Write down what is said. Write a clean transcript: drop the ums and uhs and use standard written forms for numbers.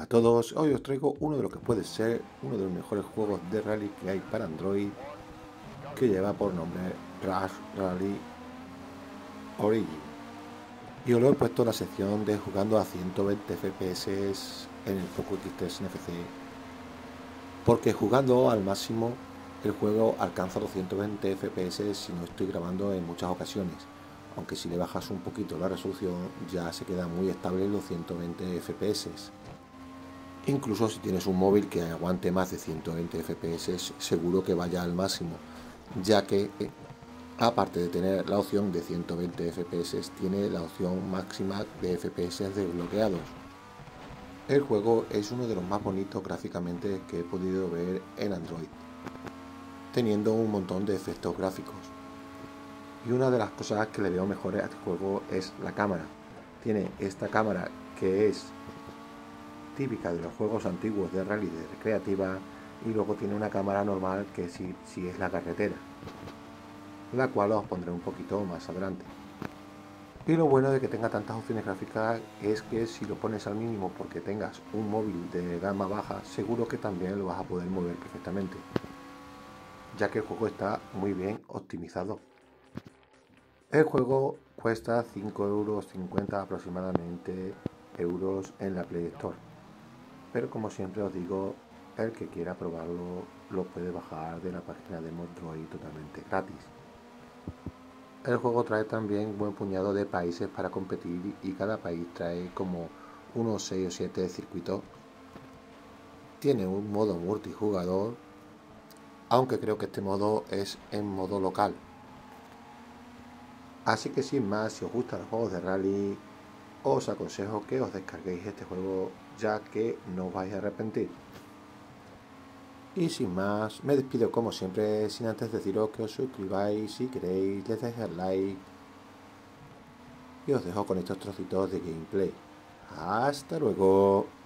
todos, hoy os traigo uno de lo que puede ser uno de los mejores juegos de rally que hay para Android, que lleva por nombre Rush Rally Origin. Y os lo he puesto en la sección de jugando a 120 FPS en el Poco X3 NFC, porque jugando al máximo el juego alcanza los 120 FPS si no estoy grabando en muchas ocasiones, aunque si le bajas un poquito la resolución ya se queda muy estable en los 120 FPS. Incluso si tienes un móvil que aguante más de 120 FPS, seguro que vaya al máximo, ya que aparte de tener la opción de 120 FPS, tiene la opción máxima de FPS desbloqueados. El juego es uno de los más bonitos gráficamente que he podido ver en Android, teniendo un montón de efectos gráficos. Y una de las cosas que le veo mejores a este juego es la cámara. Tiene esta cámara que es típica de los juegos antiguos de rally de recreativa, y luego tiene una cámara normal que sí es la carretera, la cual os pondré un poquito más adelante. Y lo bueno de que tenga tantas opciones gráficas es que si lo pones al mínimo porque tengas un móvil de gama baja, seguro que también lo vas a poder mover perfectamente, ya que el juego está muy bien optimizado. El juego cuesta 5,50 € aproximadamente en la Play Store. Pero como siempre os digo, el que quiera probarlo lo puede bajar de la página de Moddroid totalmente gratis. El juego trae también un buen puñado de países para competir y cada país trae como unos 6 o 7 circuitos. Tiene un modo multijugador, aunque creo que este modo es en modo local. Así que sin más, si os gustan los juegos de rally, os aconsejo que os descarguéis este juego, ya que no os vais a arrepentir. Y sin más, me despido como siempre, sin antes deciros que os suscribáis si queréis, les dejéis el like y os dejo con estos trocitos de gameplay. ¡Hasta luego!